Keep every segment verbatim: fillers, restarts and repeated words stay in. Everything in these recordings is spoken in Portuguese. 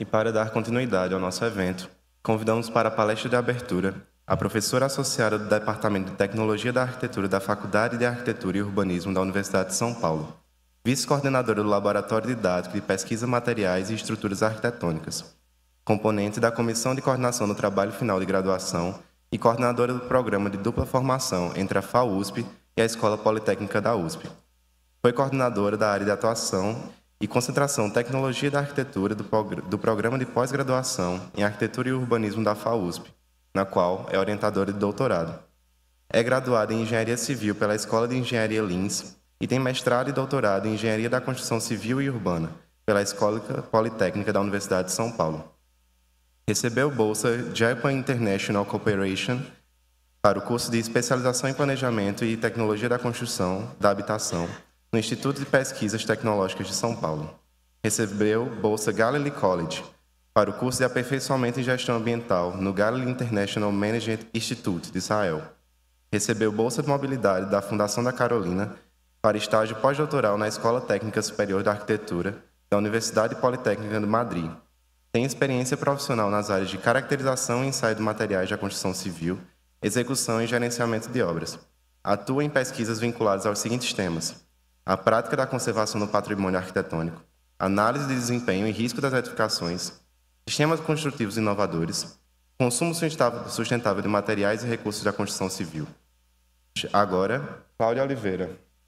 E para dar continuidade ao nosso evento, convidamos para a palestra de abertura a professora associada do Departamento de Tecnologia da Arquitetura da Faculdade de Arquitetura e Urbanismo da Universidade de São Paulo, vice-coordenadora do Laboratório Didático de Pesquisa Materiais e Estruturas Arquitetônicas, componente da Comissão de Coordenação do Trabalho Final de Graduação e coordenadora do Programa de Dupla Formação entre a FAUSP e a Escola Politécnica da U S P. Foi coordenadora da área de atuação e concentração Tecnologia da Arquitetura do, do Programa de Pós-Graduação em Arquitetura e Urbanismo da FAUSP, na qual é orientadora de doutorado. É graduada em Engenharia Civil pela Escola de Engenharia Lins e tem mestrado e doutorado em Engenharia da Construção Civil e Urbana pela Escola Politécnica da Universidade de São Paulo. Recebeu bolsa Japan International Cooperation para o curso de Especialização em Planejamento e Tecnologia da Construção da Habitação no Instituto de Pesquisas Tecnológicas de São Paulo. Recebeu bolsa Galilee College para o curso de Aperfeiçoamento em Gestão Ambiental no Galilee International Management Institute de Israel. Recebeu bolsa de mobilidade da Fundação da Carolina para estágio pós-doutoral na Escola Técnica Superior da Arquitetura da Universidade Politécnica de Madrid. Tem experiência profissional nas áreas de caracterização e ensaio de materiais da construção civil, execução e gerenciamento de obras. Atua em pesquisas vinculadas aos seguintes temas: a prática da conservação do patrimônio arquitetônico, análise de desempenho e risco das edificações, sistemas construtivos inovadores, consumo sustentável de materiais e recursos da construção civil. Agora, Cláudia Oliveira.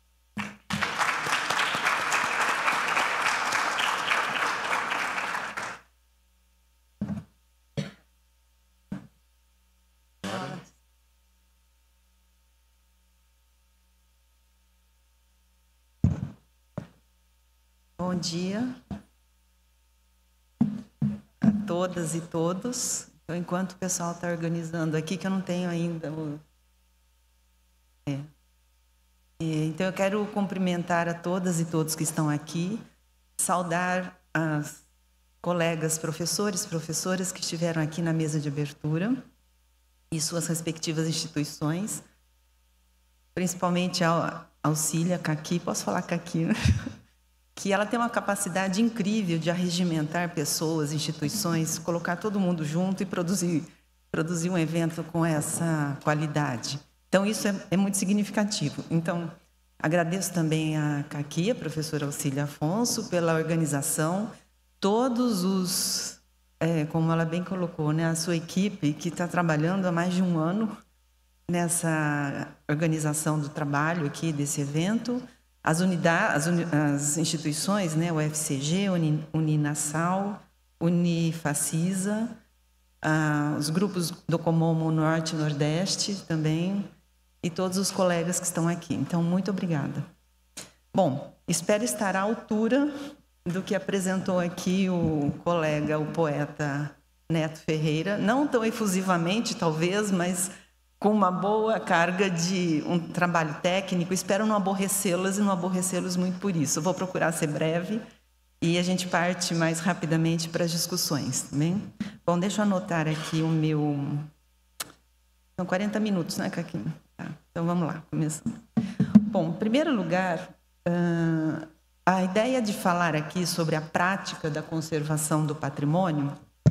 Bom dia a todas e todos. Então, enquanto o pessoal está organizando aqui, que eu não tenho ainda o... É. Então, eu quero cumprimentar a todas e todos que estão aqui, saudar as colegas professores, professoras que estiveram aqui na mesa de abertura e suas respectivas instituições, principalmente a Auxília, Caqui, posso falar Caqui, né? Que ela tem uma capacidade incrível de arregimentar pessoas, instituições, colocar todo mundo junto e produzir, produzir um evento com essa qualidade. Então, isso é, é muito significativo. Então, agradeço também a Caqui, a professora Auxília Afonso, pela organização, todos os, é, como ela bem colocou, né, a sua equipe, que está trabalhando há mais de um ano nessa organização do trabalho aqui, desse evento, As, unidades, as, uni, as instituições, né, o F C G, Uni, Uninasal, Unifacisa, ah, os grupos do Comomo Norte e Nordeste também, e todos os colegas que estão aqui. Então, muito obrigada. Bom, espero estar à altura do que apresentou aqui o colega, o poeta Neto Ferreira, não tão efusivamente, talvez, mas com uma boa carga de um trabalho técnico. Espero não aborrecê-las e não aborrecê-los muito por isso. Eu vou procurar ser breve e a gente parte mais rapidamente para as discussões, tá bem? Bom, deixa eu anotar aqui o meu... São quarenta minutos, né, Caquinho? Tá, então, vamos lá, começando. Bom, em primeiro lugar, uh, a ideia de falar aqui sobre a prática da conservação do patrimônio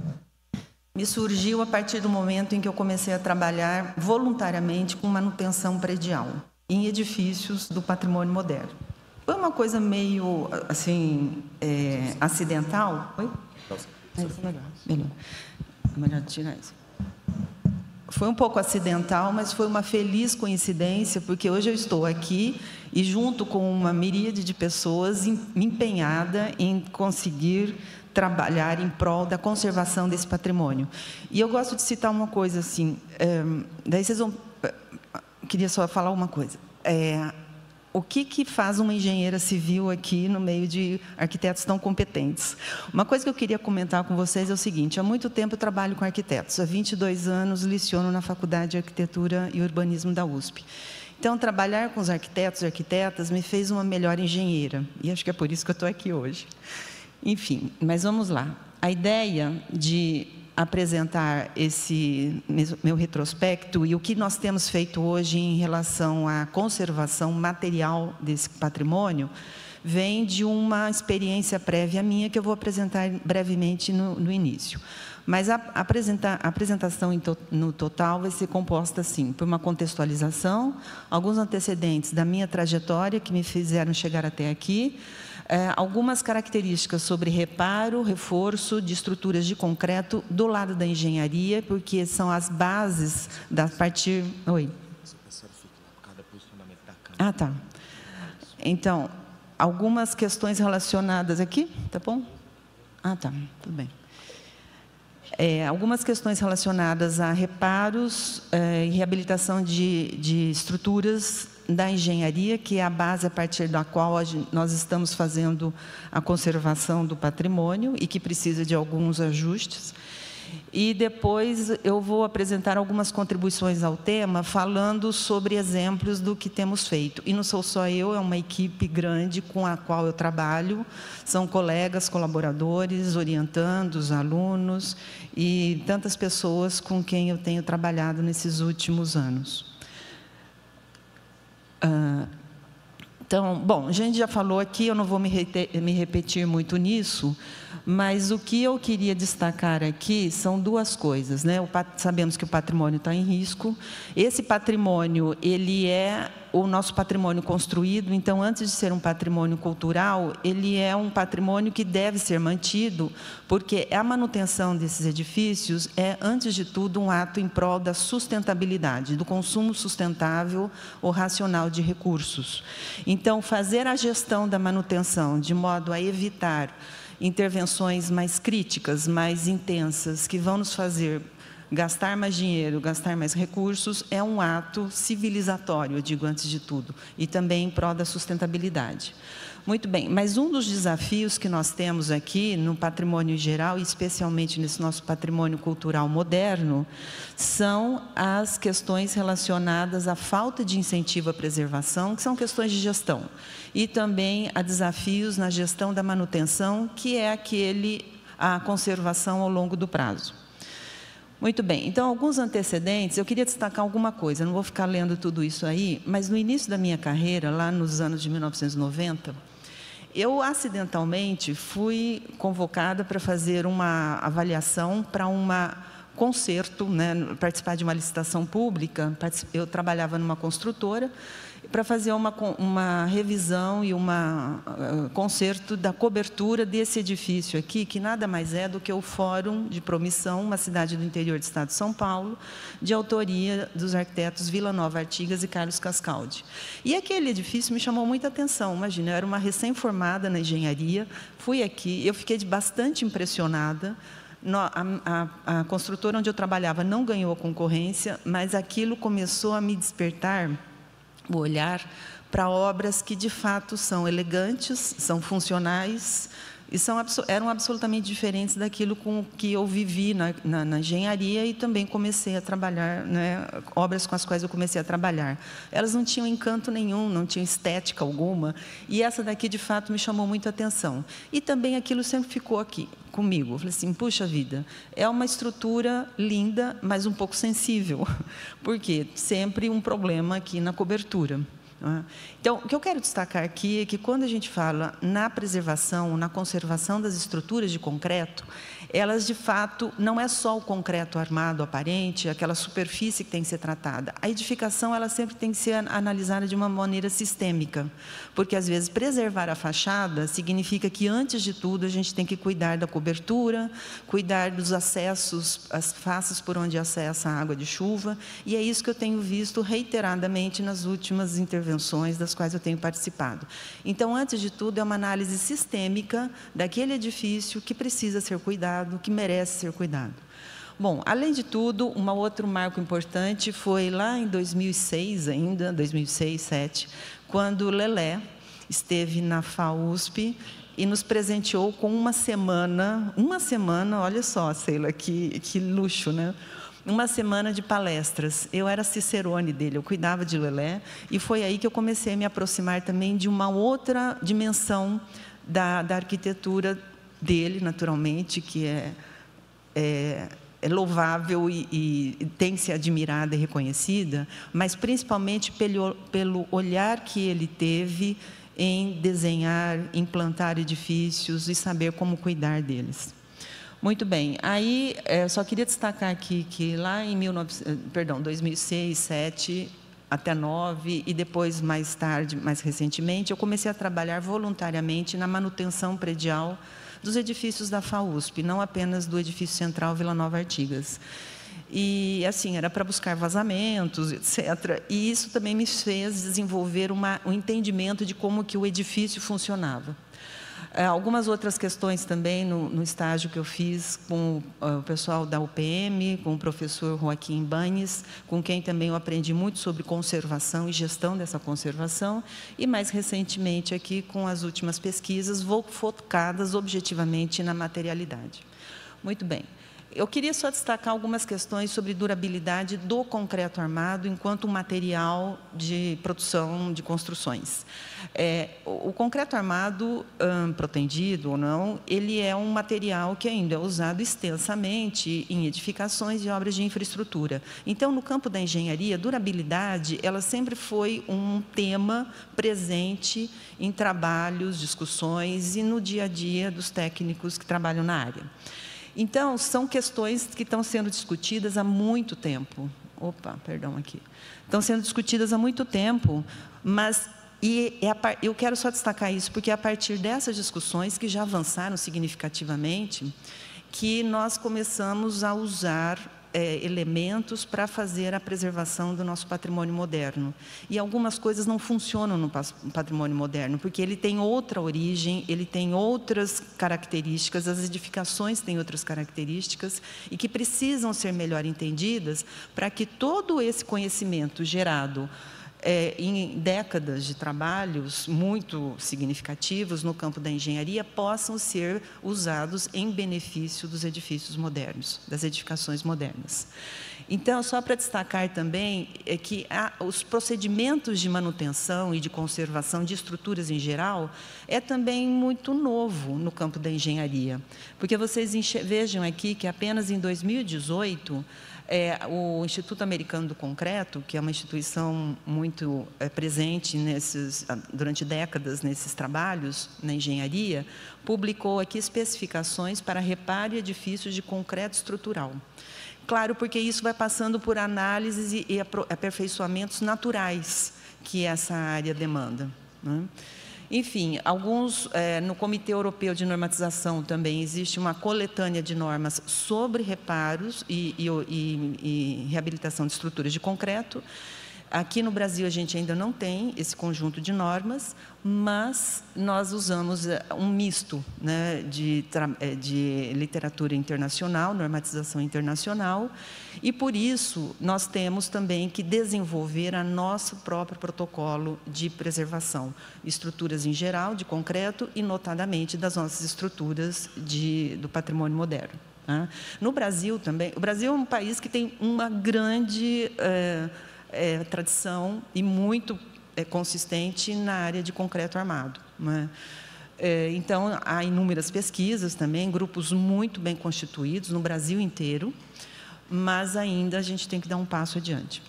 me surgiu a partir do momento em que eu comecei a trabalhar voluntariamente com manutenção predial em edifícios do patrimônio moderno. Foi uma coisa meio, assim, é, acidental. Oi? É, isso é melhor. Melhor. Melhor tirar isso. Foi um pouco acidental, mas foi uma feliz coincidência, porque hoje eu estou aqui e junto com uma miríade de pessoas empenhada em conseguir trabalhar em prol da conservação desse patrimônio. E eu gosto de citar uma coisa assim, é, daí vocês vão... Queria só falar uma coisa. É, o que, que faz uma engenheira civil aqui no meio de arquitetos tão competentes? Uma coisa que eu queria comentar com vocês é o seguinte: há muito tempo eu trabalho com arquitetos, há vinte e dois anos leciono na Faculdade de Arquitetura e Urbanismo da U S P. Então, trabalhar com os arquitetos e arquitetas me fez uma melhor engenheira, e acho que é por isso que eu estou aqui hoje. Enfim, mas vamos lá. A ideia de apresentar esse meu retrospecto e o que nós temos feito hoje em relação à conservação material desse patrimônio vem de uma experiência prévia minha que eu vou apresentar brevemente no, no início. Mas a, a, apresenta, a apresentação to, no total vai ser composta, assim, por uma contextualização, alguns antecedentes da minha trajetória que me fizeram chegar até aqui, é, algumas características sobre reparo, reforço de estruturas de concreto do lado da engenharia, porque são as bases da partir... Oi. Ah, tá. Então, algumas questões relacionadas aqui, tá bom? Ah, tá, tudo bem. É, algumas questões relacionadas a reparos é, e reabilitação de, de estruturas da engenharia, que é a base a partir da qual nós estamos fazendo a conservação do patrimônio e que precisa de alguns ajustes. E depois eu vou apresentar algumas contribuições ao tema, falando sobre exemplos do que temos feito. E não sou só eu, é uma equipe grande com a qual eu trabalho, são colegas, colaboradores, orientandos, alunos e tantas pessoas com quem eu tenho trabalhado nesses últimos anos. Ah, então, bom, a gente já falou aqui, eu não vou me, me repetir muito nisso, mas o que eu queria destacar aqui são duas coisas, né? O, sabemos que o patrimônio está em risco. Esse patrimônio, ele é o nosso patrimônio construído, então, antes de ser um patrimônio cultural, ele é um patrimônio que deve ser mantido, porque a manutenção desses edifícios é, antes de tudo, um ato em prol da sustentabilidade, do consumo sustentável ou racional de recursos. Então, fazer a gestão da manutenção de modo a evitar intervenções mais críticas, mais intensas, que vão nos fazer gastar mais dinheiro, gastar mais recursos, é um ato civilizatório, eu digo antes de tudo, e também em prol da sustentabilidade. Muito bem, mas um dos desafios que nós temos aqui no patrimônio em geral, e especialmente nesse nosso patrimônio cultural moderno, são as questões relacionadas à falta de incentivo à preservação, que são questões de gestão, e também a desafios na gestão da manutenção, que é aquele, a conservação ao longo do prazo. Muito bem, então, alguns antecedentes, eu queria destacar alguma coisa, não vou ficar lendo tudo isso aí, mas no início da minha carreira, lá nos anos de mil novecentos e noventa, eu, acidentalmente, fui convocada para fazer uma avaliação para uma concerto, né, participar de uma licitação pública. Eu trabalhava numa construtora, para fazer uma, uma revisão e um uh, concerto da cobertura desse edifício aqui, que nada mais é do que o Fórum de Promissão, uma cidade do interior do estado de São Paulo, de autoria dos arquitetos Vila Nova Artigas e Carlos Cascaldi. E aquele edifício me chamou muita atenção. Imagina, eu era uma recém-formada na engenharia, fui aqui, eu fiquei bastante impressionada. A, a, a construtora onde eu trabalhava não ganhou a concorrência, mas aquilo começou a me despertar o olhar para obras que, de fato, são elegantes, são funcionais e são, eram absolutamente diferentes daquilo com que eu vivi na, na, na engenharia e também comecei a trabalhar, né, obras com as quais eu comecei a trabalhar. Elas não tinham encanto nenhum, não tinham estética alguma, e essa daqui, de fato, me chamou muito a atenção. E também aquilo sempre ficou aqui comigo. Eu falei assim, puxa vida, é uma estrutura linda, mas um pouco sensível, porque sempre um problema aqui na cobertura. Então, o que eu quero destacar aqui é que, quando a gente fala na preservação, na conservação das estruturas de concreto, elas, de fato, não é só o concreto armado aparente, aquela superfície que tem que ser tratada. A edificação, ela sempre tem que ser analisada de uma maneira sistêmica, porque, às vezes, preservar a fachada significa que, antes de tudo, a gente tem que cuidar da cobertura, cuidar dos acessos, as faces por onde acessa a água de chuva, e é isso que eu tenho visto reiteradamente nas últimas intervenções das quais eu tenho participado. Então, antes de tudo, é uma análise sistêmica daquele edifício que precisa ser cuidado, que merece ser cuidado. Bom, além de tudo, um outro marco importante foi lá em dois mil e seis, ainda, dois mil e seis, dois mil e sete, quando o Lelé esteve na FAUSP e nos presenteou com uma semana, uma semana, olha só, Sheila, que, que luxo, né? Uma semana de palestras. Eu era cicerone dele, eu cuidava de Lelé, e foi aí que eu comecei a me aproximar também de uma outra dimensão da, da arquitetura dele, naturalmente, que é, é é louvável e, e tem que ser admirada e reconhecida, mas principalmente pelo, pelo olhar que ele teve em desenhar, implantar edifícios e saber como cuidar deles. Muito bem. Aí, é, só queria destacar aqui que lá em mil e novecentos, perdão, dois mil e seis, dois mil e sete, até nove, e depois, mais tarde, mais recentemente, eu comecei a trabalhar voluntariamente na manutenção predial dos edifícios da FAUSP, não apenas do edifício central Vila Nova Artigas. E, assim, era para buscar vazamentos, etcétera. E isso também me fez desenvolver uma, um entendimento de como que o edifício funcionava. Algumas outras questões também no, no estágio que eu fiz com uh, o pessoal da U P M, com o professor Joaquim Ibanes, com quem também eu aprendi muito sobre conservação e gestão dessa conservação, e mais recentemente aqui com as últimas pesquisas focadas objetivamente na materialidade. Muito bem. Eu queria só destacar algumas questões sobre durabilidade do concreto armado enquanto material de produção de construções. É, o, o concreto armado, hum, protendido ou não, ele é um material que ainda é usado extensamente em edificações e obras de infraestrutura. Então, no campo da engenharia, durabilidade, ela sempre foi um tema presente em trabalhos, discussões e no dia a dia dos técnicos que trabalham na área. Então, são questões que estão sendo discutidas há muito tempo. Opa, perdão aqui. Estão sendo discutidas há muito tempo, mas e é a, eu quero só destacar isso, porque é a partir dessas discussões, que já avançaram significativamente, que nós começamos a usar É, elementos para fazer a preservação do nosso patrimônio moderno. E algumas coisas não funcionam no patrimônio moderno, porque ele tem outra origem, ele tem outras características, as edificações têm outras características, e que precisam ser melhor entendidas para que todo esse conhecimento gerado É, em décadas de trabalhos muito significativos no campo da engenharia, possam ser usados em benefício dos edifícios modernos, das edificações modernas. Então, só para destacar também é que há, os procedimentos de manutenção e de conservação de estruturas em geral é também muito novo no campo da engenharia, porque vocês vejam aqui que apenas em dois mil e dezoito, É, o Instituto Americano do Concreto, que é uma instituição muito é, presente nesses, durante décadas nesses trabalhos na engenharia, publicou aqui especificações para reparo e edifícios de concreto estrutural. Claro, porque isso vai passando por análises e, e aperfeiçoamentos naturais que essa área demanda, né? Enfim, alguns, é, no Comitê Europeu de Normatização também existe uma coletânea de normas sobre reparos e, e, e, e reabilitação de estruturas de concreto. Aqui no Brasil, a gente ainda não tem esse conjunto de normas, mas nós usamos um misto, né, de, de literatura internacional, normatização internacional, e, por isso, nós temos também que desenvolver a nosso próprio protocolo de preservação, estruturas em geral, de concreto, e, notadamente, das nossas estruturas de, do patrimônio moderno. Tá? No Brasil também, o Brasil é um país que tem uma grande... É, É, tradição e muito é, consistente na área de concreto armado, né? É, então, há inúmeras pesquisas também, grupos muito bem constituídos no Brasil inteiro, mas ainda a gente tem que dar um passo adiante.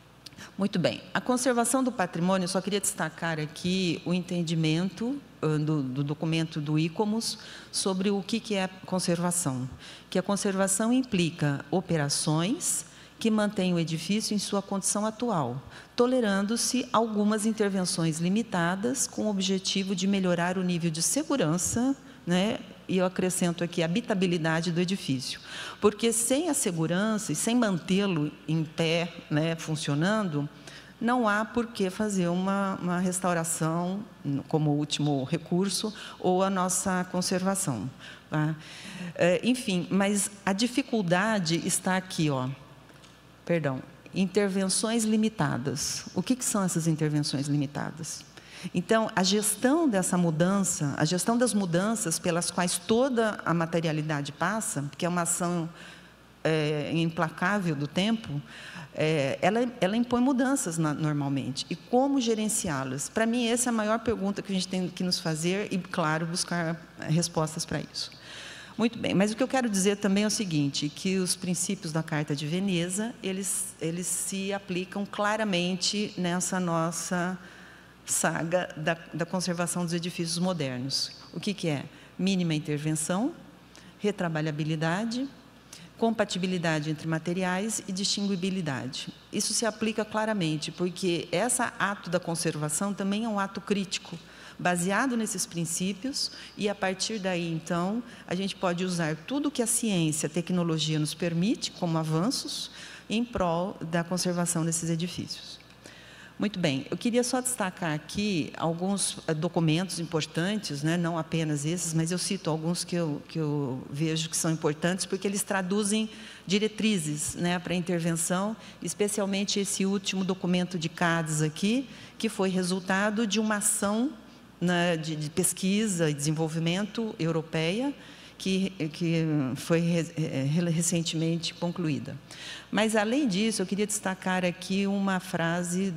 Muito bem. A conservação do patrimônio, eu só queria destacar aqui o entendimento uh, do, do documento do ICOMOS sobre o que, que é conservação. Que a conservação implica operações que mantém o edifício em sua condição atual, tolerando-se algumas intervenções limitadas com o objetivo de melhorar o nível de segurança, né, e eu acrescento aqui a habitabilidade do edifício. Porque sem a segurança e sem mantê-lo em pé, né, funcionando, não há por que fazer uma, uma restauração como último recurso ou a nossa conservação. Tá? É, enfim, mas a dificuldade está aqui, ó. Perdão, intervenções limitadas. O que, que são essas intervenções limitadas? Então, a gestão dessa mudança, a gestão das mudanças pelas quais toda a materialidade passa, que é uma ação é, implacável do tempo, é, ela, ela impõe mudanças na, normalmente. E como gerenciá-las? Para mim, essa é a maior pergunta que a gente tem que nos fazer e, claro, buscar respostas para isso. Muito bem, mas o que eu quero dizer também é o seguinte, que os princípios da Carta de Veneza, eles, eles se aplicam claramente nessa nossa saga da, da conservação dos edifícios modernos. O que, que é? Mínima intervenção, retrabalhabilidade, compatibilidade entre materiais e distinguibilidade. Isso se aplica claramente, porque esse ato da conservação também é um ato crítico, baseado nesses princípios, e, a partir daí, então, a gente pode usar tudo que a ciência, a tecnologia nos permite, como avanços, em prol da conservação desses edifícios. Muito bem, eu queria só destacar aqui alguns documentos importantes, né, não apenas esses, mas eu cito alguns que eu, que eu vejo que são importantes, porque eles traduzem diretrizes, né, para a intervenção, especialmente esse último documento de CADES aqui, que foi resultado de uma ação Na, de, de pesquisa e desenvolvimento europeia, que, que foi re, recentemente concluída. Mas, além disso, eu queria destacar aqui uma frase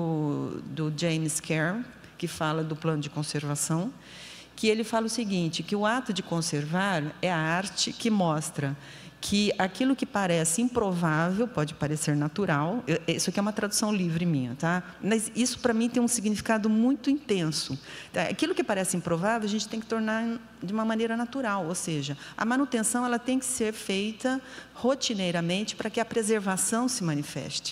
do, do James Kerr, que fala do plano de conservação, que ele fala o seguinte, que o ato de conservar é a arte que mostra que aquilo que parece improvável pode parecer natural. Isso aqui é uma tradução livre minha, tá? Mas isso, para mim, tem um significado muito intenso. Aquilo que parece improvável, a gente tem que tornar de uma maneira natural, ou seja, a manutenção ela tem que ser feita rotineiramente para que a preservação se manifeste.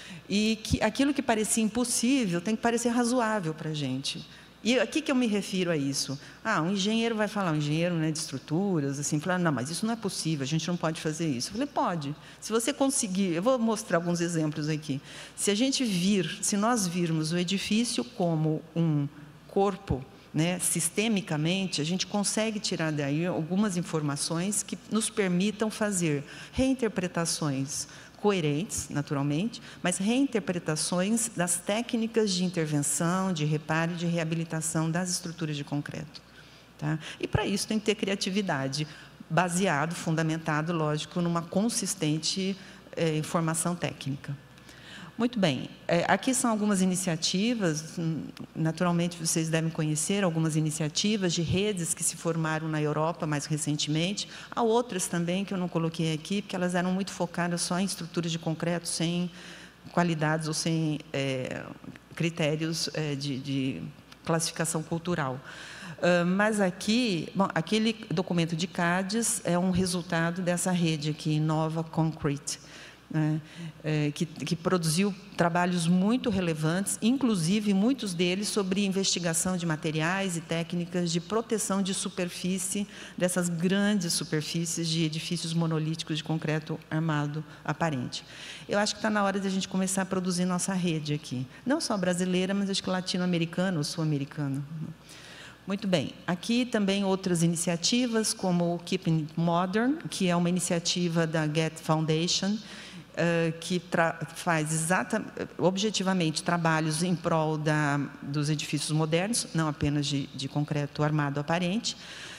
E que aquilo que parecia impossível tem que parecer razoável para a gente. E a que, que eu me refiro a isso? Ah, um engenheiro vai falar, um engenheiro, né, de estruturas, assim, falar, não, mas isso não é possível, a gente não pode fazer isso. Eu falei, pode. Se você conseguir, eu vou mostrar alguns exemplos aqui. Se a gente vir, se nós virmos o edifício como um corpo, né, sistemicamente, a gente consegue tirar daí algumas informações que nos permitam fazer reinterpretações coerentes, naturalmente, mas reinterpretações das técnicas de intervenção, de reparo e de reabilitação das estruturas de concreto. Tá? E, para isso, tem que ter criatividade, baseado, fundamentado, lógico, numa consistente eh, informação técnica. Muito bem, eh, aqui são algumas iniciativas, naturalmente, vocês devem conhecer algumas iniciativas de redes que se formaram na Europa mais recentemente. Há outras também que eu não coloquei aqui, porque elas eram muito focadas só em estruturas de concreto, sem qualidades ou sem eh, critérios eh, de, de classificação cultural. Uh, mas aqui, bom, aquele documento de CADES é um resultado dessa rede aqui, Nova Concrete, né, é, que, que produziu trabalhos muito relevantes, inclusive muitos deles sobre investigação de materiais e técnicas de proteção de superfície, dessas grandes superfícies de edifícios monolíticos de concreto armado aparente. Eu acho que está na hora de a gente começar a produzir nossa rede aqui, não só brasileira, mas acho que latino-americana ou sul-americana. Muito bem. Aqui também outras iniciativas, como o Keeping It Modern, que é uma iniciativa da Get Foundation, Uh, que faz exata, objetivamente trabalhos em prol da, dos edifícios modernos, não apenas de, de concreto armado aparente.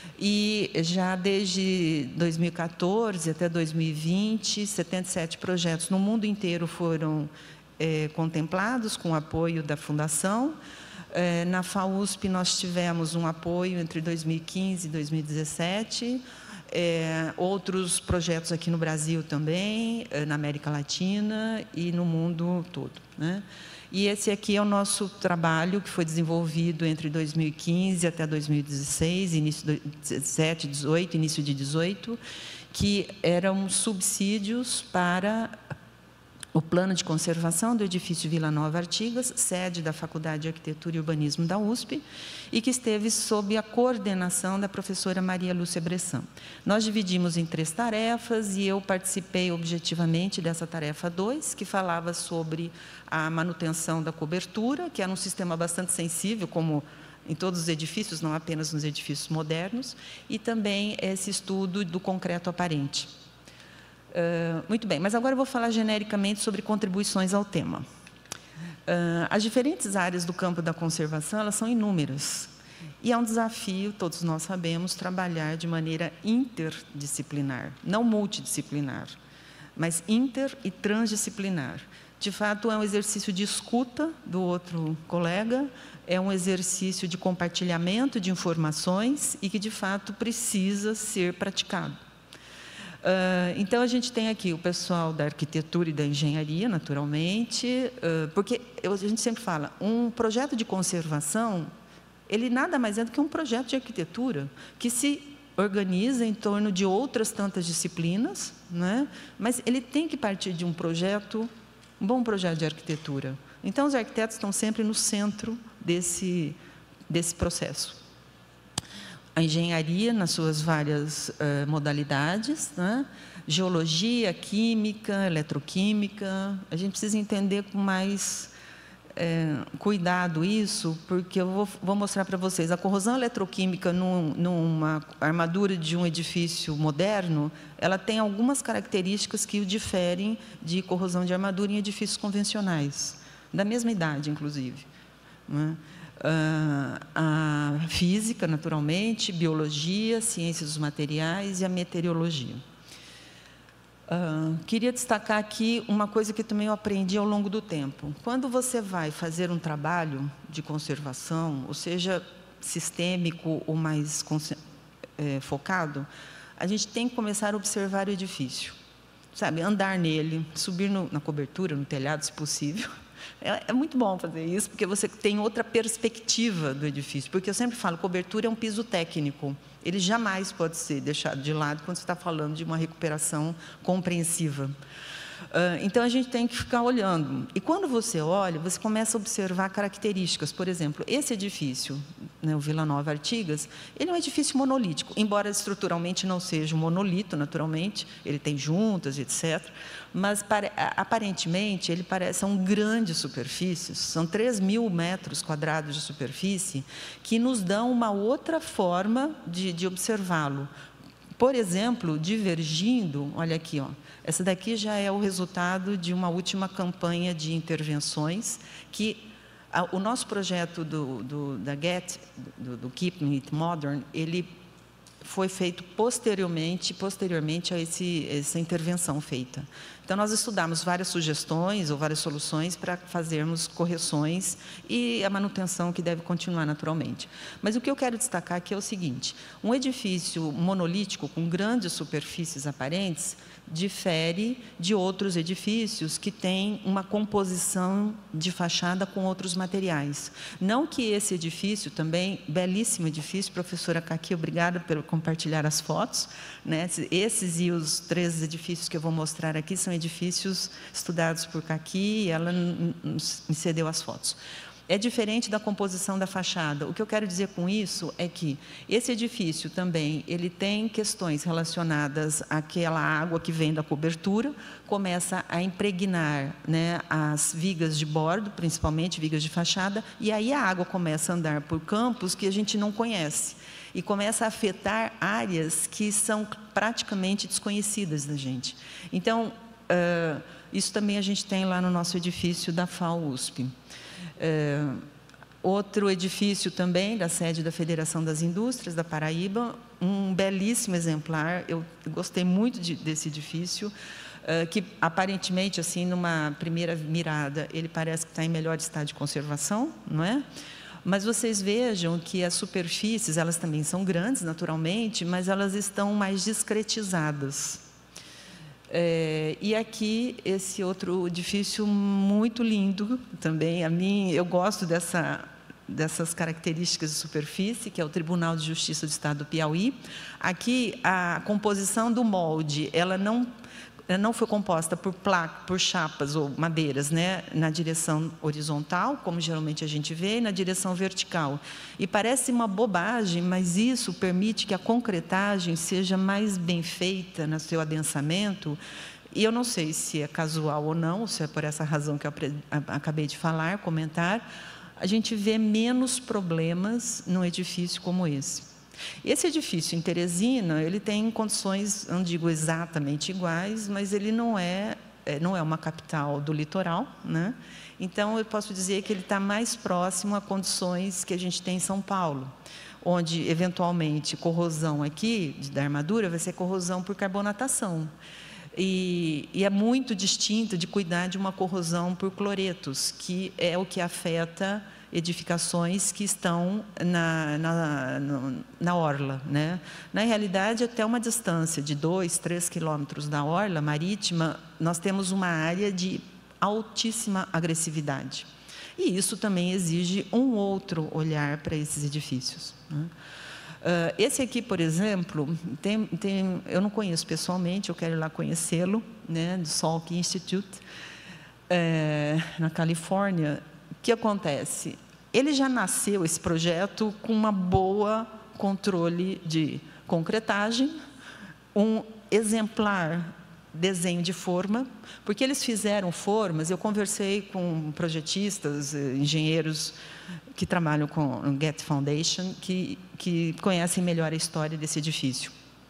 E já desde dois mil e quatorze até dois mil e vinte, setenta e sete projetos no mundo inteiro foram é, contemplados com o apoio da Fundação. É, na FAUSP, nós tivemos um apoio entre dois mil e quinze e dois mil e dezessete, É, outros projetos aqui no Brasil também, na América Latina e no mundo todo, né? E esse aqui é o nosso trabalho que foi desenvolvido entre dois mil e quinze até dois mil e dezesseis, início de dezessete, dezoito, início de dezoito, que eram subsídios para o plano de conservação do edifício Vila Nova Artigas, sede da Faculdade de Arquitetura e Urbanismo da U S P, e que esteve sob a coordenação da professora Maria Lúcia Bressan. Nós dividimos em três tarefas e eu participei objetivamente dessa tarefa dois, que falava sobre a manutenção da cobertura, que era um sistema bastante sensível, como em todos os edifícios, não apenas nos edifícios modernos, e também esse estudo do concreto aparente. Uh, muito bem, mas agora eu vou falar genericamente sobre contribuições ao tema. Uh, as diferentes áreas do campo da conservação, elas são inúmeras. E é um desafio, todos nós sabemos, trabalhar de maneira interdisciplinar, não multidisciplinar, mas inter e transdisciplinar. de fato, é um exercício de escuta do outro colega, é um exercício de compartilhamento de informações e que, de fato, precisa ser praticado. Uh, então, a gente tem aqui o pessoal da arquitetura e da engenharia, naturalmente, uh, porque eu, a gente sempre fala, um projeto de conservação, ele nada mais é do que um projeto de arquitetura, que se organiza em torno de outras tantas disciplinas, né? Mas ele tem que partir de um projeto, um bom projeto de arquitetura. Então, os arquitetos estão sempre no centro desse, desse processo. A engenharia, nas suas várias uh, modalidades, né? Geologia, química, eletroquímica. A gente precisa entender com mais é, cuidado isso, porque eu vou, vou mostrar para vocês. A corrosão eletroquímica num, numa armadura de um edifício moderno, ela tem algumas características que o diferem de corrosão de armadura em edifícios convencionais, da mesma idade, inclusive, né? Uh, a física, naturalmente, biologia, ciências dos materiais e a meteorologia. Uh, queria destacar aqui uma coisa que também eu aprendi ao longo do tempo. Quando você vai fazer um trabalho de conservação, ou seja, sistêmico ou mais é, focado, a gente tem que começar a observar o edifício, sabe? Andar nele, subir no, na cobertura, no telhado, se possível. É, é muito bom fazer isso, porque você tem outra perspectiva do edifício. Porque eu sempre falo, cobertura é um piso técnico. Ele jamais pode ser deixado de lado quando você está falando de uma recuperação compreensiva. Uh, então, a gente tem que ficar olhando. E quando você olha, você começa a observar características. Por exemplo, esse edifício, né, o Vila Nova Artigas, ele é um edifício monolítico, embora estruturalmente não seja um monolito, naturalmente, ele tem juntas, etcétera. Mas, aparentemente, ele parece são grandes superfícies, são três mil metros quadrados de superfície, que nos dão uma outra forma de, de observá-lo. Por exemplo, divergindo, olha aqui, ó, essa daqui já é o resultado de uma última campanha de intervenções, que a, o nosso projeto do, do, da Get, do, do Keeping It Modern, ele foi feito posteriormente, posteriormente a esse, essa intervenção feita. Então, nós estudamos várias sugestões ou várias soluções para fazermos correções e a manutenção que deve continuar naturalmente. Mas o que eu quero destacar aqui é o seguinte, um edifício monolítico com grandes superfícies aparentes difere de outros edifícios que têm uma composição de fachada com outros materiais. Não que esse edifício também, belíssimo edifício, professora Caqui, obrigada por compartilhar as fotos, né? Esses e os três edifícios que eu vou mostrar aqui são edifícios estudados por Caqui e ela me cedeu as fotos. É diferente da composição da fachada. O que eu quero dizer com isso é que esse edifício também, ele tem questões relacionadas àquela água que vem da cobertura, começa a impregnar, né, as vigas de bordo, principalmente vigas de fachada, e aí a água começa a andar por campos que a gente não conhece, e começa a afetar áreas que são praticamente desconhecidas da gente. Então, uh, isso também a gente tem lá no nosso edifício da F A U S P. É, outro edifício também, da sede da Federação das Indústrias da Paraíba, um belíssimo exemplar, eu gostei muito de, desse edifício, é, que aparentemente, assim, numa primeira mirada, ele parece que está em melhor estado de conservação, não é? Mas vocês vejam que as superfícies, elas também são grandes, naturalmente, mas elas estão mais discretizadas. É, e aqui, esse outro edifício muito lindo também. A mim, eu gosto dessa, dessas características de superfície, que é o Tribunal de Justiça do Estado do Piauí. Aqui, a composição do molde, ela não, ela não foi composta por placa, por chapas ou madeiras, né, na direção horizontal, como geralmente a gente vê, e na direção vertical. E parece uma bobagem, mas isso permite que a concretagem seja mais bem feita no seu adensamento. E eu não sei se é casual ou não, se é por essa razão que eu acabei de falar, comentar, a gente vê menos problemas num edifício como esse. Esse edifício em Teresina, ele tem condições, não digo exatamente iguais, mas ele não é, não é uma capital do litoral, né? Então, eu posso dizer que ele está mais próximo a condições que a gente tem em São Paulo, onde, eventualmente, corrosão aqui, da armadura, vai ser corrosão por carbonatação. E, e é muito distinto de cuidar de uma corrosão por cloretos, que é o que afeta edificações que estão na, na, na orla, né? Na realidade, até uma distância de dois, três quilômetros da orla marítima, nós temos uma área de altíssima agressividade. E isso também exige um outro olhar para esses edifícios, né? Uh, esse aqui, por exemplo, tem, tem, eu não conheço pessoalmente, eu quero ir lá conhecê-lo, né, do Salk Institute, é, na Califórnia. O que acontece? Ele já nasceu, esse projeto, com uma boa controle de concretagem, um exemplar desenho de forma, porque eles fizeram formas. Eu conversei com projetistas, engenheiros que trabalham com o Getty Foundation, que, que conhecem melhor a história desse edifício.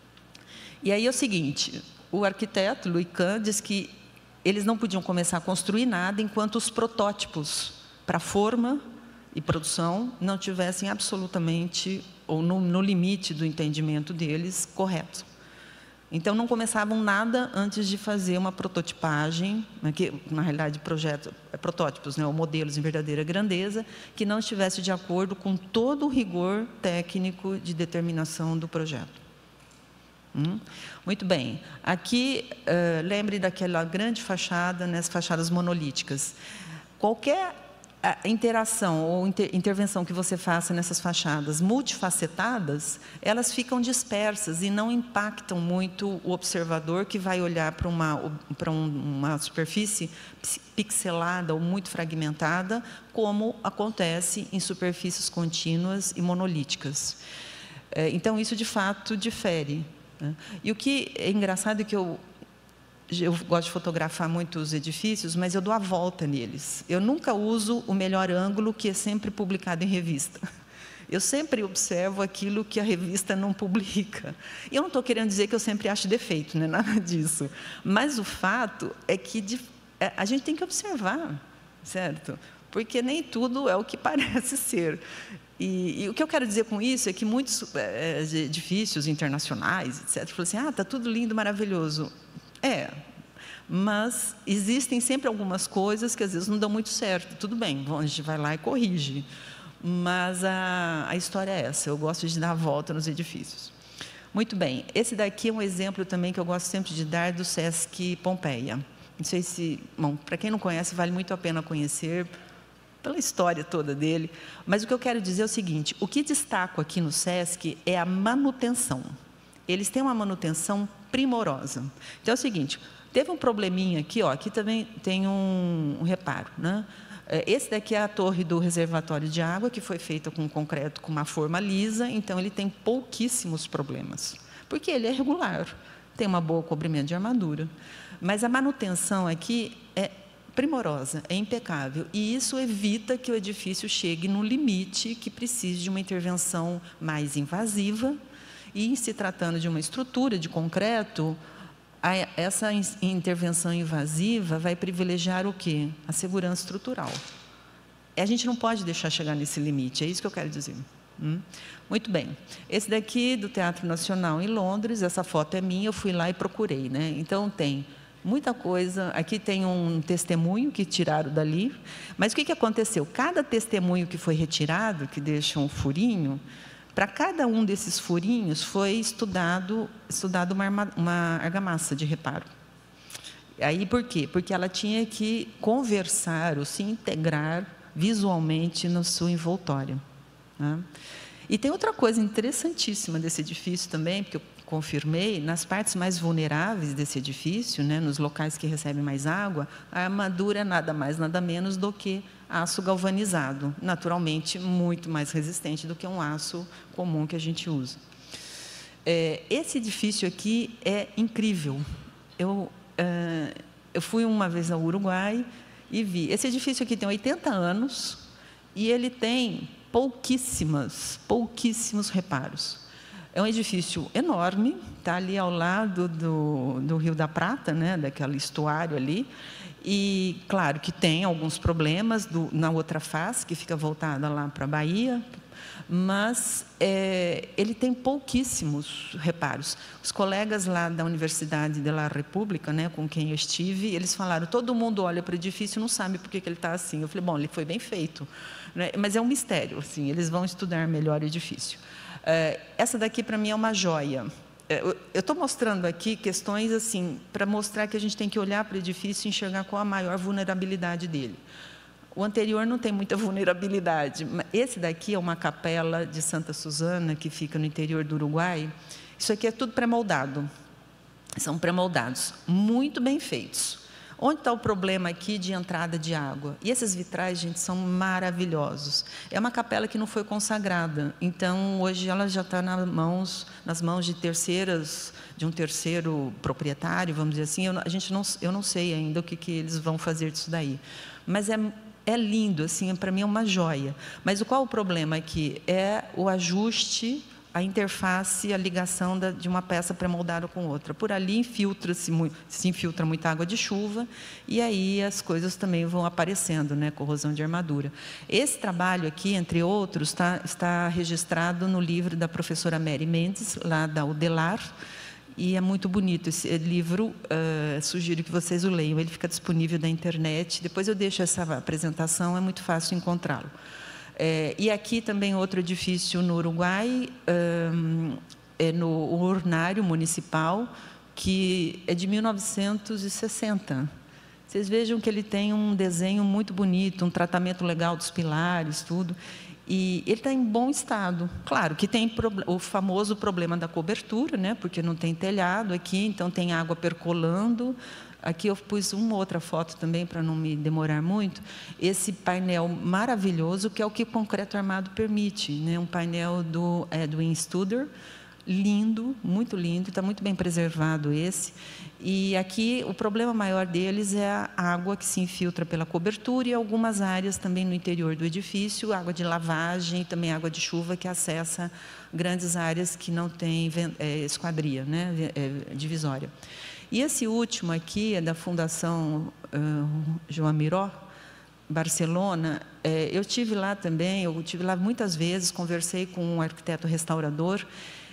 E aí é o seguinte, o arquiteto Louis Kahn diz que eles não podiam começar a construir nada enquanto os protótipos para forma e produção não tivessem absolutamente, ou no, no limite do entendimento deles, correto. Então, não começavam nada antes de fazer uma prototipagem, né, que, na realidade, projeto, protótipos, né, ou modelos em verdadeira grandeza, que não estivesse de acordo com todo o rigor técnico de determinação do projeto. Hum? Muito bem. Aqui, uh, lembre daquela grande fachada, né, as fachadas monolíticas. Qualquer a interação ou inter, intervenção que você faça nessas fachadas multifacetadas, elas ficam dispersas e não impactam muito o observador que vai olhar para uma, para um, uma superfície pixelada ou muito fragmentada, como acontece em superfícies contínuas e monolíticas. Então, isso, de fato, difere, né? E o que é engraçado é que eu Eu gosto de fotografar muito os edifícios, mas eu dou a volta neles. Eu nunca uso o melhor ângulo, que é sempre publicado em revista. Eu sempre observo aquilo que a revista não publica. E eu não estou querendo dizer que eu sempre acho defeito, não é nada disso. Mas o fato é que de, a gente tem que observar, certo? Porque nem tudo é o que parece ser. E, e o que eu quero dizer com isso é que muitos é, edifícios internacionais, etcétera, falam assim, ah, está tudo lindo, maravilhoso. É, mas existem sempre algumas coisas que às vezes não dão muito certo. Tudo bem, a gente vai lá e corrige. Mas a, a história é essa, eu gosto de dar a volta nos edifícios. Muito bem, esse daqui é um exemplo também que eu gosto sempre de dar do Sesc Pompeia. Não sei se, bom, para quem não conhece, vale muito a pena conhecer, pela história toda dele. Mas o que eu quero dizer é o seguinte, o que destaco aqui no Sesc é a manutenção. Eles têm uma manutenção primorosa. Então, é o seguinte, teve um probleminha aqui, ó, aqui também tem um, um reparo, né? Esse daqui é a torre do reservatório de água, que foi feita com concreto com uma forma lisa, então ele tem pouquíssimos problemas, porque ele é regular, tem uma boa cobrimento de armadura. Mas a manutenção aqui é primorosa, é impecável, e isso evita que o edifício chegue no limite que precise de uma intervenção mais invasiva. E, em se tratando de uma estrutura de concreto, a, essa in, intervenção invasiva vai privilegiar o quê? A segurança estrutural. A gente não pode deixar chegar nesse limite, é isso que eu quero dizer. Hum? Muito bem. Esse daqui, do Teatro Nacional, em Londres, essa foto é minha, eu fui lá e procurei, né? Então, tem muita coisa. Aqui tem um testemunho que tiraram dali. Mas o que, que aconteceu? Cada testemunho que foi retirado, que deixa um furinho, para cada um desses furinhos foi estudado, estudado uma, uma argamassa de reparo. Aí, por quê? Porque ela tinha que conversar ou se integrar visualmente no seu envoltório, né? E tem outra coisa interessantíssima desse edifício também, porque eu confirmei, nas partes mais vulneráveis desse edifício, né, nos locais que recebem mais água, a armadura é nada mais, nada menos do que aço galvanizado, naturalmente muito mais resistente do que um aço comum que a gente usa. É, esse edifício aqui é incrível. Eu, é, eu fui uma vez ao Uruguai e vi. Esse edifício aqui tem oitenta anos e ele tem pouquíssimas, pouquíssimos reparos. É um edifício enorme, está ali ao lado do, do Rio da Prata, né, daquele estuário ali. E, claro, que tem alguns problemas do, na outra face, que fica voltada lá para a Bahia, mas é, ele tem pouquíssimos reparos. Os colegas lá da Universidade de La República, né, com quem eu estive, eles falaram, todo mundo olha para o edifício e não sabe por que, que ele está assim. Eu falei, bom, ele foi bem feito, né? Mas é um mistério, assim, eles vão estudar melhor o edifício. É, essa daqui, para mim, é uma joia. Eu estou mostrando aqui questões assim para mostrar que a gente tem que olhar para o edifício e enxergar qual a maior vulnerabilidade dele. O anterior não tem muita vulnerabilidade. Esse daqui é uma capela de Santa Susana, que fica no interior do Uruguai. Isso aqui é tudo pré-moldado. São pré-moldados, muito bem feitos. Onde está o problema aqui de entrada de água? E esses vitrais, gente, são maravilhosos. É uma capela que não foi consagrada, então hoje ela já está nas mãos, nas mãos de terceiras, de um terceiro proprietário, vamos dizer assim. Eu, a gente não, eu não sei ainda o que, que eles vão fazer disso daí, mas é é lindo, assim, para mim é uma joia. Mas qual o problema aqui? É o ajuste, a interface, a ligação da, de uma peça pré-moldada com outra. Por ali infiltra-se se infiltra muita água de chuva e aí as coisas também vão aparecendo, né? Corrosão de armadura. Esse trabalho aqui, entre outros, tá, está registrado no livro da professora Mary Mendes, lá da Udelar, e é muito bonito esse livro, uh, sugiro que vocês o leiam, ele fica disponível na internet, depois eu deixo essa apresentação, é muito fácil encontrá-lo. É, e aqui também outro edifício no Uruguai, um, é no Urnário Municipal, que é de mil novecentos e sessenta. Vocês vejam que ele tem um desenho muito bonito, um tratamento legal dos pilares, tudo. E ele está em bom estado. Claro que tem o famoso problema da cobertura, né? Porque não tem telhado aqui, então tem água percolando. Aqui eu pus uma outra foto também, para não me demorar muito. Esse painel maravilhoso, que é o que o concreto armado permite, né? Um painel do Edwin Studer, lindo, muito lindo, está muito bem preservado esse. E aqui o problema maior deles é a água que se infiltra pela cobertura e algumas áreas também no interior do edifício, água de lavagem, também água de chuva que acessa grandes áreas que não tem é, esquadria, né? É, divisória. E esse último aqui é da Fundação uh, Joan Miró, Barcelona. É, eu tive lá também, eu tive lá muitas vezes, conversei com um arquiteto restaurador.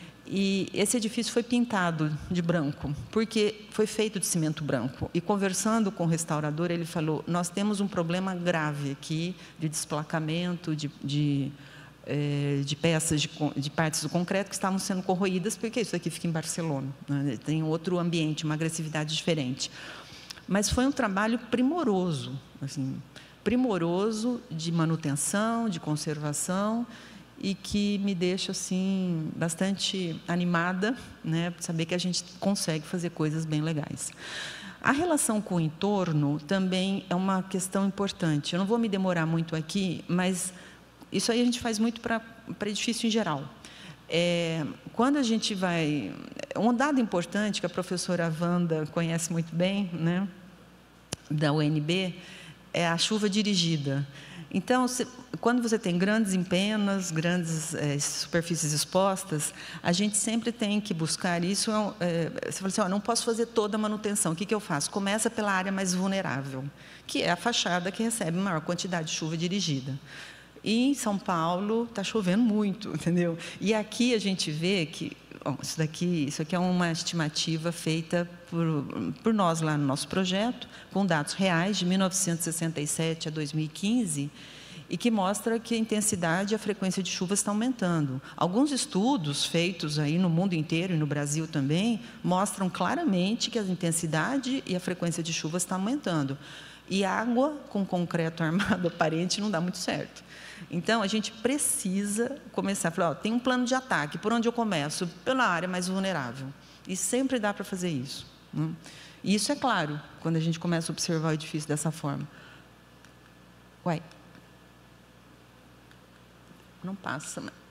E esse edifício foi pintado de branco, porque foi feito de cimento branco. E conversando com o restaurador, ele falou, nós temos um problema grave aqui de desplacamento, de, de, é, de peças, de, de partes do concreto que estavam sendo corroídas, porque isso aqui fica em Barcelona, né? Tem outro ambiente, uma agressividade diferente. Mas foi um trabalho primoroso, assim, primoroso de manutenção, de conservação, e que me deixa assim bastante animada, né, para saber que a gente consegue fazer coisas bem legais. A relação com o entorno também é uma questão importante. Eu não vou me demorar muito aqui, mas isso aí a gente faz muito para para edifício em geral. É, quando a gente vai, um dado importante que a professora Wanda conhece muito bem, né, da U N B, é a chuva dirigida. Então, se, quando você tem grandes empenas, grandes é, superfícies expostas, a gente sempre tem que buscar isso. É, você fala assim, ó, não posso fazer toda a manutenção. O que, que eu faço? Começa pela área mais vulnerável, que é a fachada que recebe maior quantidade de chuva dirigida. E em São Paulo está chovendo muito, entendeu? E aqui a gente vê que bom, isso daqui, isso aqui é uma estimativa feita por, por nós lá no nosso projeto, com dados reais de mil novecentos e sessenta e sete a dois mil e quinze, e que mostra que a intensidade e a frequência de chuvas está aumentando. Alguns estudos feitos aí no mundo inteiro e no Brasil também mostram claramente que a intensidade e a frequência de chuvas está aumentando. E água com concreto armado aparente não dá muito certo. Então, a gente precisa começar a falar, ó, tem um plano de ataque, por onde eu começo? Pela área mais vulnerável. E sempre dá para fazer isso. Né? E isso é claro, quando a gente começa a observar o edifício dessa forma. Uai. Não passa. Né?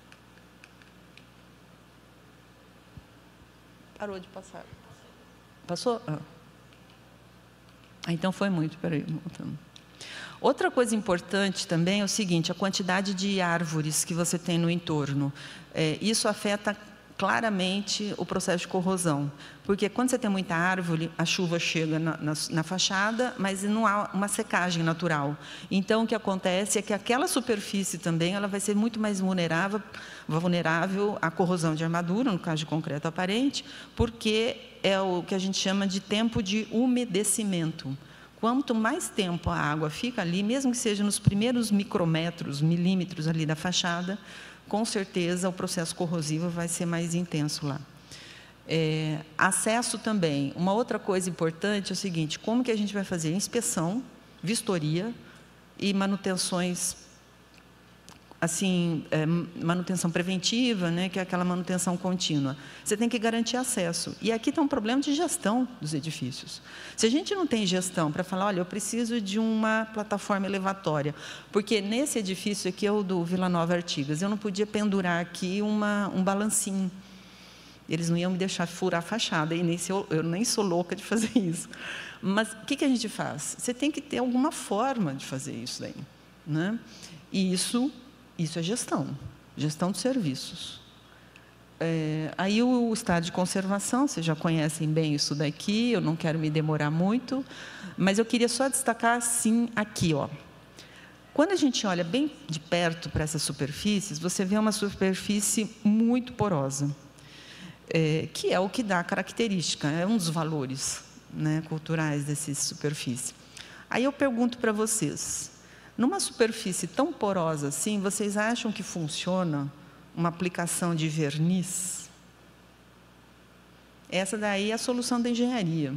Parou de passar. Passou? Ah. Ah, então foi muito, peraí, voltando. Outra coisa importante também é o seguinte, a quantidade de árvores que você tem no entorno. É, isso afeta claramente o processo de corrosão. Porque quando você tem muita árvore, a chuva chega na, na, na fachada, mas não há uma secagem natural. Então, o que acontece é que aquela superfície também ela vai ser muito mais vulnerável, vulnerável à corrosão de armadura, no caso de concreto aparente, porque é o que a gente chama de tempo de umedecimento. Quanto mais tempo a água fica ali, mesmo que seja nos primeiros micrômetros, milímetros ali da fachada, com certeza o processo corrosivo vai ser mais intenso lá. É, acesso também. Uma outra coisa importante é o seguinte: como que a gente vai fazer inspeção, vistoria e manutenções, assim, é, manutenção preventiva, né, que é aquela manutenção contínua. Você tem que garantir acesso. E aqui está um problema de gestão dos edifícios. Se a gente não tem gestão para falar, olha, eu preciso de uma plataforma elevatória, porque nesse edifício aqui é o do Vila Nova Artigas, eu não podia pendurar aqui uma, um balancinho. Eles não iam me deixar furar a fachada, e nem eu, eu nem sou louca de fazer isso. Mas o que, que a gente faz? Você tem que ter alguma forma de fazer isso daí, né? E isso... Isso é gestão, gestão de serviços. É, aí o estado de conservação, vocês já conhecem bem isso daqui, eu não quero me demorar muito, mas eu queria só destacar, assim, aqui, ó. Quando a gente olha bem de perto para essas superfícies, você vê uma superfície muito porosa, é, que é o que dá a característica, é um dos valores, né, culturais dessa superfície. Aí eu pergunto para vocês, numa superfície tão porosa assim, vocês acham que funciona uma aplicação de verniz? Essa daí é a solução da engenharia.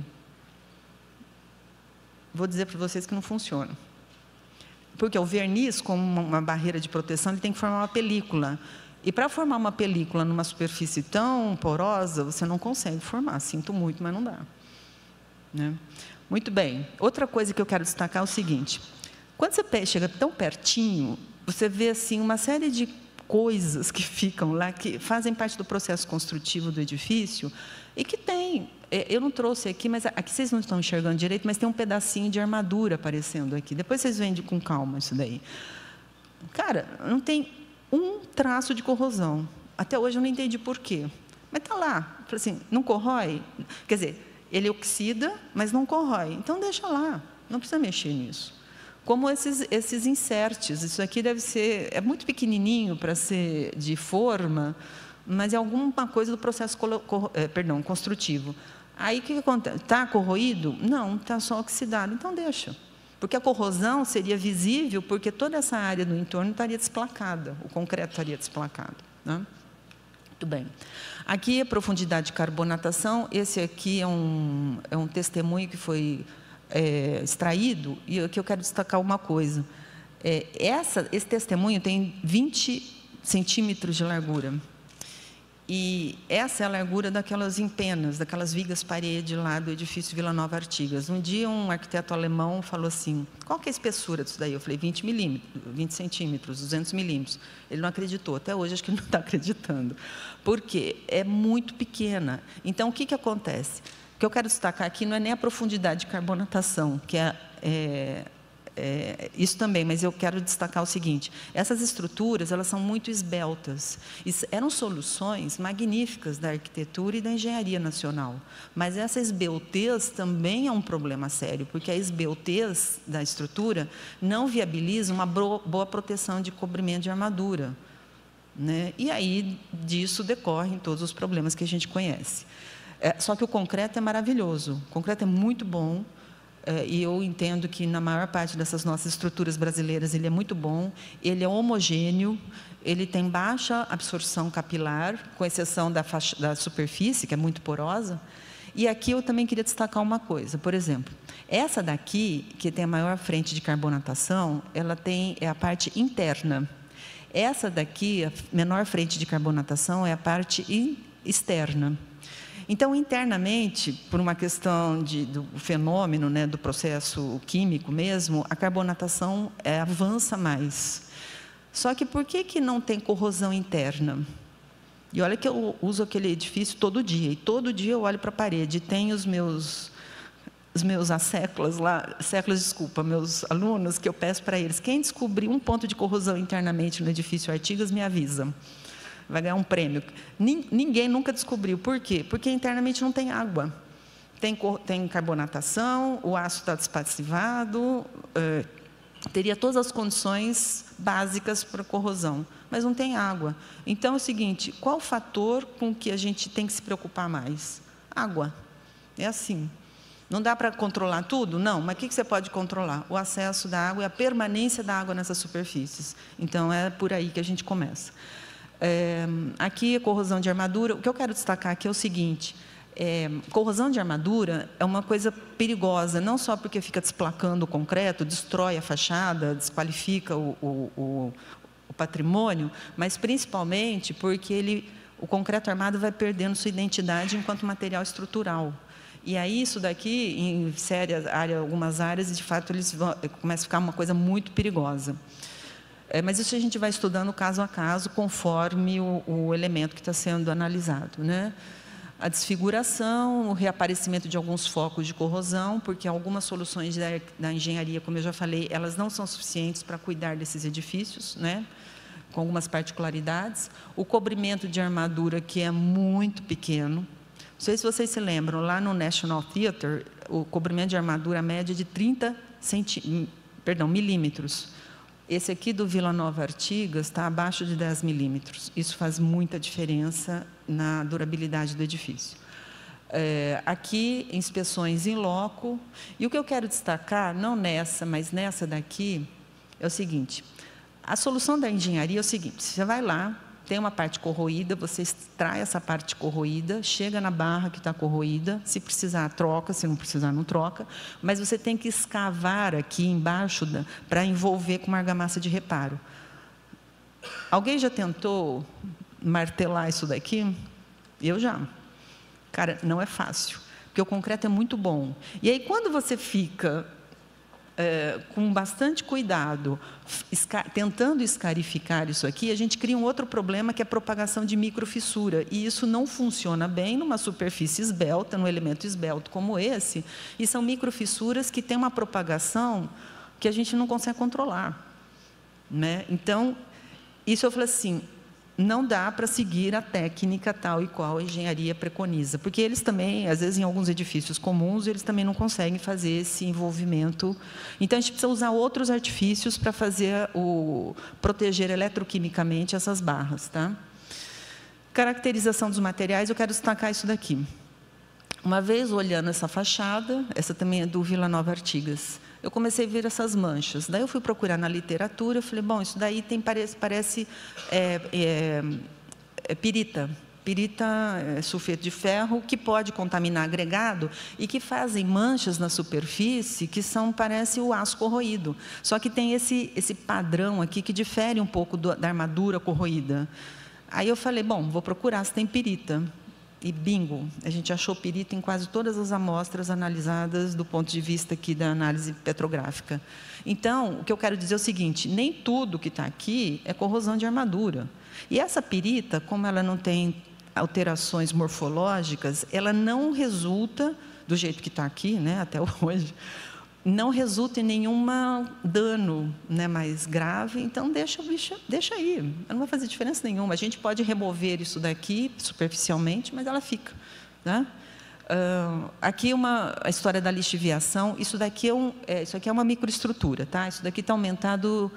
Vou dizer para vocês que não funciona. Porque o verniz, como uma barreira de proteção, ele tem que formar uma película. E para formar uma película numa superfície tão porosa, você não consegue formar. Sinto muito, mas não dá, né? Muito bem. Outra coisa que eu quero destacar é o seguinte: quando você chega tão pertinho, você vê assim uma série de coisas que ficam lá, que fazem parte do processo construtivo do edifício e que tem, eu não trouxe aqui, mas aqui vocês não estão enxergando direito, mas tem um pedacinho de armadura aparecendo aqui. Depois vocês veem com calma isso daí. Cara, não tem um traço de corrosão. Até hoje eu não entendi por quê. Mas está lá. Assim, não corrói? Quer dizer, ele oxida, mas não corrói. Então, deixa lá. Não precisa mexer nisso. Como esses, esses inserts, isso aqui deve ser, é muito pequenininho para ser de forma, mas é alguma coisa do processo colo, cor, é, perdão, construtivo. Aí, o que, que acontece? Está corroído? Não, está só oxidado, então deixa. Porque a corrosão seria visível, porque toda essa área do entorno estaria desplacada, o concreto estaria desplacado, né? Muito bem. Aqui, a profundidade de carbonatação, esse aqui é um, é um testemunho que foi... É, extraído, e aqui eu quero destacar uma coisa. É, essa, esse testemunho tem vinte centímetros de largura. E essa é a largura daquelas empenas, daquelas vigas-parede lá do edifício Vila Nova Artigas. Um dia, um arquiteto alemão falou assim, qual que é a espessura disso daí? Eu falei, vinte milímetros, vinte centímetros, duzentos milímetros. Ele não acreditou. Até hoje, acho que ele não está acreditando. Por quê? É muito pequena. Então, o que, que acontece? O que eu quero destacar aqui não é nem a profundidade de carbonatação, que é, é, é isso também, mas eu quero destacar o seguinte: essas estruturas, elas são muito esbeltas. Isso eram soluções magníficas da arquitetura e da engenharia nacional, mas essa esbeltez também é um problema sério, porque a esbeltez da estrutura não viabiliza uma boa proteção de cobrimento de armadura, né? E aí disso decorrem todos os problemas que a gente conhece. É, só que o concreto é maravilhoso, o concreto é muito bom, é, e eu entendo que, na maior parte dessas nossas estruturas brasileiras, ele é muito bom, ele é homogêneo, ele tem baixa absorção capilar, com exceção da, faixa, da superfície, que é muito porosa. E aqui eu também queria destacar uma coisa, por exemplo, essa daqui, que tem a maior frente de carbonatação, ela tem, é a parte interna. Essa daqui, a menor frente de carbonatação, é a parte in, externa. Então, internamente, por uma questão de, do fenômeno, né, do processo químico mesmo, a carbonatação é, avança mais. Só que por que, que não tem corrosão interna? E olha que eu uso aquele edifício todo dia, e todo dia eu olho para a parede, e tem os meus, os meus séculos lá, séculos, desculpa, meus alunos, que eu peço para eles, quem descobrir um ponto de corrosão internamente no edifício Artigas, me avisa. vai ganhar um prêmio. Ninguém nunca descobriu. Por quê? Porque internamente não tem água. Tem, tem carbonatação, o aço está despassivado, é, teria todas as condições básicas para corrosão, mas não tem água. Então, é o seguinte, qual o fator com que a gente tem que se preocupar mais? Água. É assim. Não dá para controlar tudo? Não, mas o que você pode controlar? O acesso da água e a permanência da água nessas superfícies. Então, é por aí que a gente começa. É, aqui, a corrosão de armadura, o que eu quero destacar aqui é o seguinte, é, corrosão de armadura é uma coisa perigosa, não só porque fica desplacando o concreto, destrói a fachada, desqualifica o, o, o, o patrimônio, mas principalmente porque ele, o concreto armado vai perdendo sua identidade enquanto material estrutural. E aí, isso daqui, em sérias áreas, algumas áreas, de fato, eles vão, começa a ficar uma coisa muito perigosa. É, mas isso a gente vai estudando caso a caso, conforme o, o elemento que está sendo analisado, né? A desfiguração, o reaparecimento de alguns focos de corrosão, porque algumas soluções da, da engenharia, como eu já falei, elas não são suficientes para cuidar desses edifícios, né? Com algumas particularidades. O cobrimento de armadura, que é muito pequeno. Não sei se vocês se lembram, lá no National Theatre, o cobrimento de armadura média é de trinta centí- perdão, milímetros. Esse aqui do Vila Nova Artigas está abaixo de dez milímetros. Isso faz muita diferença na durabilidade do edifício. É, aqui, inspeções em loco. E o que eu quero destacar, não nessa, mas nessa daqui, é o seguinte. A solução da engenharia é o seguinte, você vai lá, tem uma parte corroída, você extrai essa parte corroída, chega na barra que está corroída, se precisar, troca, se não precisar, não troca, mas você tem que escavar aqui embaixo para envolver com uma argamassa de reparo. Alguém já tentou martelar isso daqui? Eu já. Cara, não é fácil, porque o concreto é muito bom. E aí, quando você fica É, com bastante cuidado, esca tentando escarificar isso aqui, a gente cria um outro problema, que é a propagação de microfissura. E isso não funciona bem numa superfície esbelta, num elemento esbelto como esse, e são microfissuras que têm uma propagação que a gente não consegue controlar, né? Então, isso eu falei assim, não dá para seguir a técnica tal e qual a engenharia preconiza, porque eles também, às vezes, em alguns edifícios comuns, eles também não conseguem fazer esse envolvimento. Então, a gente precisa usar outros artifícios para fazer o proteger eletroquimicamente essas barras, tá? Caracterização dos materiais, eu quero destacar isso daqui. Uma vez olhando essa fachada, essa também é do Vila Nova Artigas, eu comecei a ver essas manchas. Daí eu fui procurar na literatura, eu falei, bom, isso daí tem, parece, parece é, é, é pirita. Pirita é sulfeto de ferro, que pode contaminar agregado e que fazem manchas na superfície que são, parece o aço corroído. Só que tem esse, esse padrão aqui que difere um pouco do, da armadura corroída. Aí eu falei, bom, vou procurar se tem pirita. E bingo, a gente achou pirita em quase todas as amostras analisadas do ponto de vista aqui da análise petrográfica. Então, o que eu quero dizer é o seguinte, nem tudo que está aqui é corrosão de armadura. E essa pirita, como ela não tem alterações morfológicas, ela não resulta, do jeito que está aqui, né, até hoje, não resulta em nenhum dano, né, mais grave, então deixa, deixa, deixa aí, não vai fazer diferença nenhuma. A gente pode remover isso daqui superficialmente, mas ela fica, né? Uh, aqui uma a história da lixiviação, isso daqui é, um, é, isso aqui é uma microestrutura, tá? Isso daqui está aumentado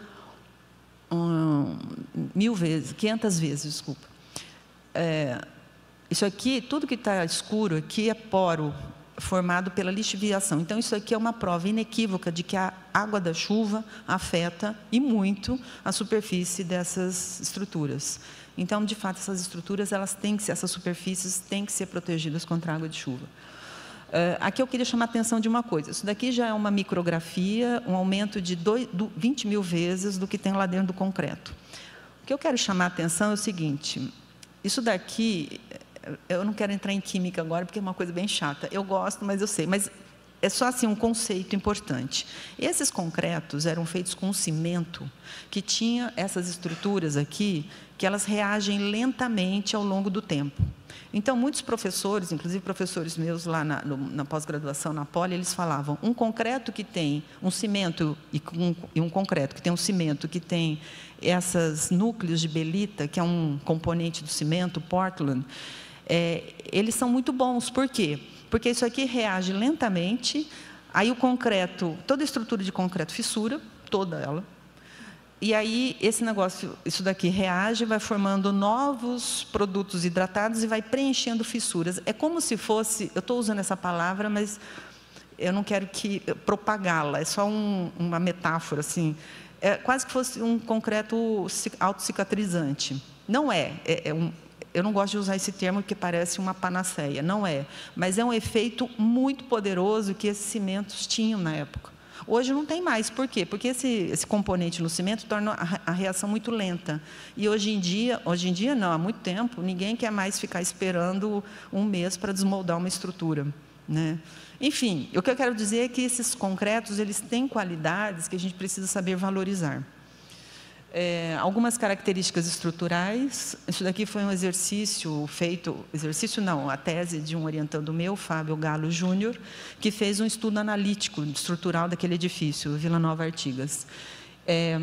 um, mil vezes, quinhentas vezes, desculpa. É, isso aqui, tudo que está escuro aqui é poro, formado pela lixiviação. Então, isso aqui é uma prova inequívoca de que a água da chuva afeta, e muito, a superfície dessas estruturas. Então, de fato, essas estruturas, elas têm que ser, essas superfícies têm que ser protegidas contra a água de chuva. Uh, aqui eu queria chamar a atenção de uma coisa. Isso daqui já é uma micrografia, um aumento de dois, do, vinte mil vezes do que tem lá dentro do concreto. O que eu quero chamar a atenção é o seguinte, isso daqui... Eu não quero entrar em química agora, porque é uma coisa bem chata. Eu gosto, mas eu sei. Mas é só assim um conceito importante. Esses concretos eram feitos com cimento, que tinha essas estruturas aqui, que elas reagem lentamente ao longo do tempo. Então, muitos professores, inclusive professores meus lá na, na pós-graduação, na Poli, eles falavam, um concreto que tem um cimento, e um, e um concreto que tem um cimento que tem esses núcleos de belita, que é um componente do cimento, Portland, é, eles são muito bons. Por quê? Porque isso aqui reage lentamente, aí o concreto, toda a estrutura de concreto fissura, toda ela, e aí esse negócio, isso daqui reage, vai formando novos produtos hidratados e vai preenchendo fissuras. É como se fosse, eu estou usando essa palavra, mas eu não quero que propagá-la, é só um, uma metáfora, assim, é quase que fosse um concreto autocicatrizante. Não é, é, é um, eu não gosto de usar esse termo porque parece uma panaceia, não é, mas é um efeito muito poderoso que esses cimentos tinham na época. Hoje não tem mais. Por quê? Porque esse, esse componente no cimento torna a, a reação muito lenta. E hoje em dia, hoje em dia não, há muito tempo, ninguém quer mais ficar esperando um mês para desmoldar uma estrutura, né? Enfim, o que eu quero dizer é que esses concretos, eles têm qualidades que a gente precisa saber valorizar. É, algumas características estruturais. Isso daqui foi um exercício feito, exercício não, a tese de um orientando meu, Fábio Galo Júnior, que fez um estudo analítico estrutural daquele edifício, Vila Nova Artigas. É,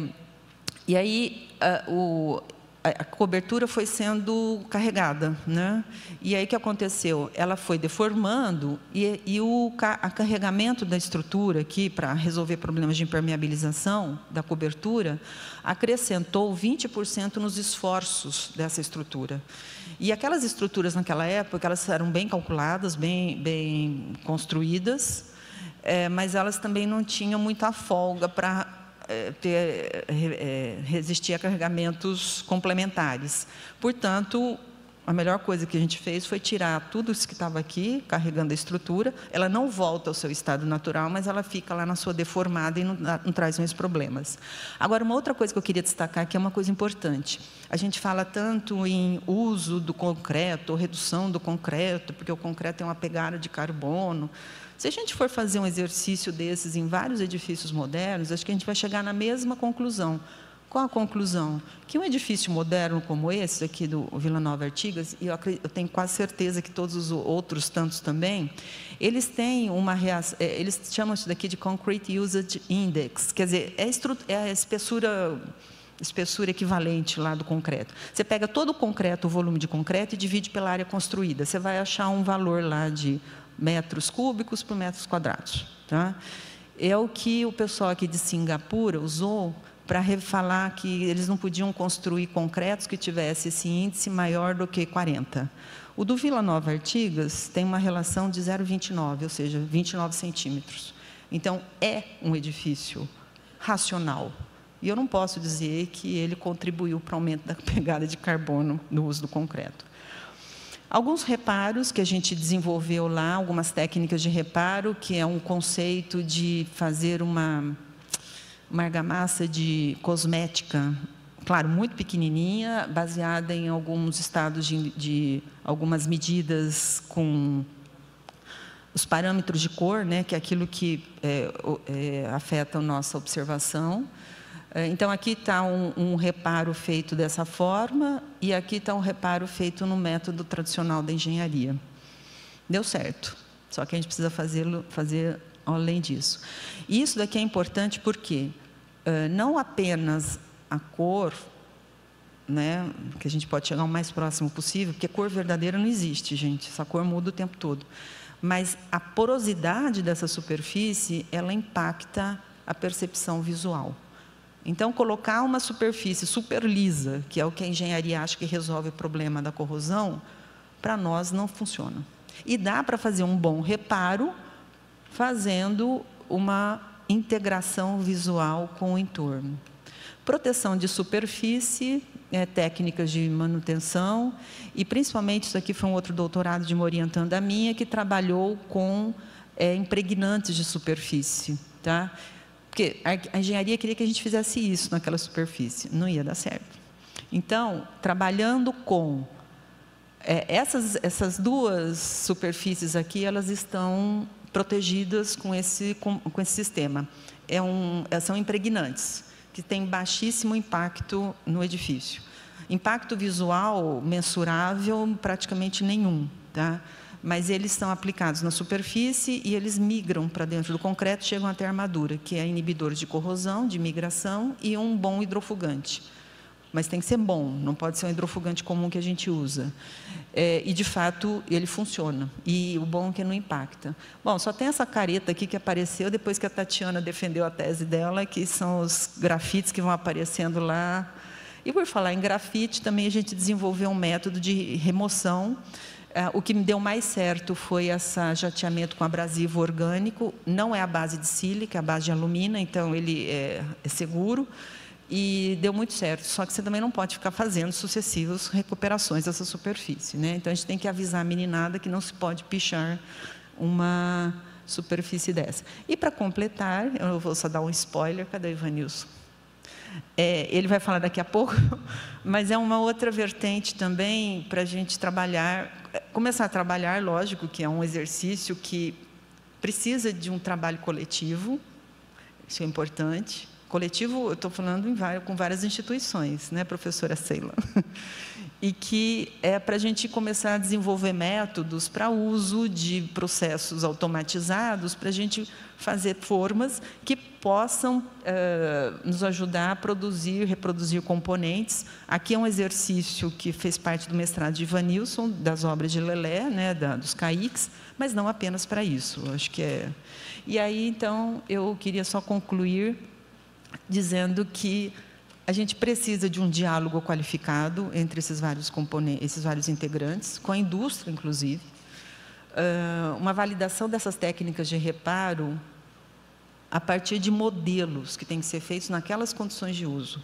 e aí a, o, a cobertura foi sendo carregada, né? E aí o que aconteceu? Ela foi deformando e, e o a carregamento da estrutura aqui para resolver problemas de impermeabilização da cobertura acrescentou vinte por cento nos esforços dessa estrutura. E aquelas estruturas naquela época, elas eram bem calculadas, bem, bem construídas, é, mas elas também não tinham muita folga para é, ter, é, resistir a carregamentos complementares. Portanto, a melhor coisa que a gente fez foi tirar tudo isso que estava aqui, carregando a estrutura. Ela não volta ao seu estado natural, mas ela fica lá na sua deformada e não, não traz mais problemas. Agora, uma outra coisa que eu queria destacar, que é uma coisa importante. A gente fala tanto em uso do concreto, ou redução do concreto, porque o concreto tem uma pegada de carbono. Se a gente for fazer um exercício desses em vários edifícios modernos, acho que a gente vai chegar na mesma conclusão. Qual a conclusão? Que um edifício moderno como esse aqui do Vila Nova Artigas, e eu, acredito, eu tenho quase certeza que todos os outros tantos também, eles têm uma reação, eles chamam isso daqui de Concrete Usage Index, quer dizer, é, é a espessura, espessura equivalente lá do concreto. Você pega todo o concreto, o volume de concreto, e divide pela área construída. Você vai achar um valor lá de metros cúbicos por metros quadrados. Tá? É o que o pessoal aqui de Singapura usou para falar que eles não podiam construir concretos que tivesse esse índice maior do que quarenta. O do Vila Nova Artigas tem uma relação de zero vírgula vinte e nove, ou seja, vinte e nove centímetros. Então, é um edifício racional. E eu não posso dizer que ele contribuiu para o aumento da pegada de carbono no uso do concreto. Alguns reparos que a gente desenvolveu lá, algumas técnicas de reparo, que é um conceito de fazer uma... uma argamassa de cosmética, claro, muito pequenininha, baseada em alguns estados de, de algumas medidas com os parâmetros de cor, né, que é aquilo que é, é, afeta a nossa observação. Então, aqui está um, um reparo feito dessa forma, e aqui está um reparo feito no método tradicional da engenharia. Deu certo, só que a gente precisa fazê-lo, fazer além disso. E isso daqui é importante porque uh, não apenas a cor, né, que a gente pode chegar o mais próximo possível, porque cor verdadeira não existe, gente, essa cor muda o tempo todo. Mas a porosidade dessa superfície, ela impacta a percepção visual. Então, colocar uma superfície super lisa, que é o que a engenharia acha que resolve o problema da corrosão, para nós não funciona. E dá para fazer um bom reparo fazendo uma integração visual com o entorno. Proteção de superfície, é, técnicas de manutenção, e principalmente, isso aqui foi um outro doutorado de uma orientanda minha, que trabalhou com é, impregnantes de superfície. Tá? Porque a engenharia queria que a gente fizesse isso naquela superfície, não ia dar certo. Então, trabalhando com é, essas, essas duas superfícies aqui, elas estão protegidas com esse, com, com esse sistema. É um, são impregnantes, que têm baixíssimo impacto no edifício. Impacto visual mensurável, praticamente nenhum, tá? Mas eles são aplicados na superfície e eles migram para dentro do concreto, chegam até a armadura, que é inibidor de corrosão, de migração e um bom hidrofugante. Mas tem que ser bom, não pode ser um hidrofugante comum que a gente usa. É, e, de fato, ele funciona. E o bom é que não impacta. Bom, só tem essa careta aqui que apareceu depois que a Tatiana defendeu a tese dela, que são os grafites que vão aparecendo lá. E, por falar em grafite, também a gente desenvolveu um método de remoção. O que me deu mais certo foi esse jateamento com abrasivo orgânico. Não é a base de sílica, é a base de alumina, então ele é, é seguro. E deu muito certo, só que você também não pode ficar fazendo sucessivas recuperações dessa superfície, né? Então, a gente tem que avisar a meninada que não se pode pichar uma superfície dessa. E, para completar, eu vou só dar um spoiler. Cadê o Ivanilson? É, ele vai falar daqui a pouco, mas é uma outra vertente também para a gente trabalhar, começar a trabalhar, lógico que é um exercício que precisa de um trabalho coletivo, isso é importante. Coletivo, eu estou falando em várias, com várias instituições, né, professora Sheila? E que é para a gente começar a desenvolver métodos para uso de processos automatizados, para a gente fazer formas que possam uh, nos ajudar a produzir, reproduzir componentes. Aqui é um exercício que fez parte do mestrado de Ivanilson, das obras de Lelé, né, da, dos C A I Cs, mas não apenas para isso. Acho que é. E aí, então, eu queria só concluir dizendo que a gente precisa de um diálogo qualificado entre esses vários componentes, esses vários integrantes, com a indústria, inclusive. Uma validação dessas técnicas de reparo a partir de modelos que têm que ser feitos naquelas condições de uso.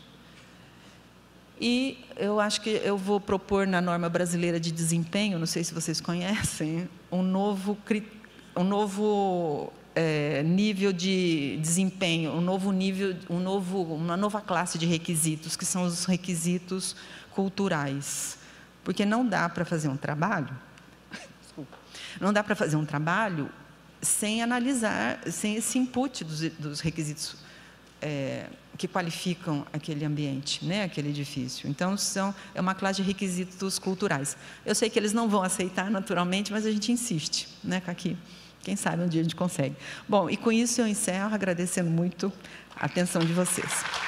E eu acho que eu vou propor na norma brasileira de desempenho, não sei se vocês conhecem, um novo, um novo É, nível de desempenho, um novo nível, um novo, uma nova classe de requisitos, que são os requisitos culturais. Porque não dá para fazer um trabalho, não dá para fazer um trabalho sem analisar, sem esse input dos, dos requisitos é, que qualificam aquele ambiente, né, aquele edifício. Então, são, é uma classe de requisitos culturais. Eu sei que eles não vão aceitar naturalmente, mas a gente insiste, né, Caqui? Quem sabe um dia a gente consegue. Bom, e com isso eu encerro, agradecendo muito a atenção de vocês.